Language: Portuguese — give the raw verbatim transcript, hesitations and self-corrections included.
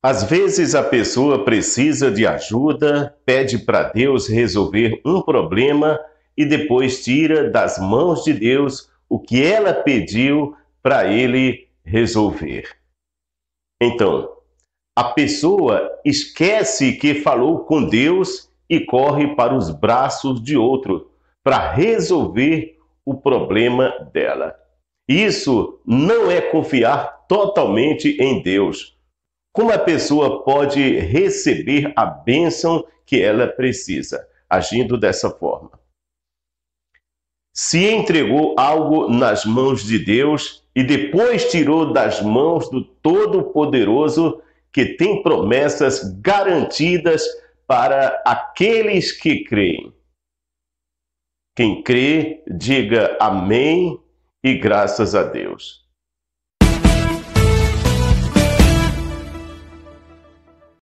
Às vezes a pessoa precisa de ajuda, pede para Deus resolver um problema e depois tira das mãos de Deus o que ela pediu para ele resolver. Então, a pessoa esquece que falou com Deus e corre para os braços de outro para resolver o problema dela. Isso não é confiar totalmente em Deus. Como a pessoa pode receber a bênção que ela precisa, agindo dessa forma? Se entregou algo nas mãos de Deus e depois tirou das mãos do Todo-Poderoso, que tem promessas garantidas para aqueles que creem. Quem crê, diga amém e graças a Deus.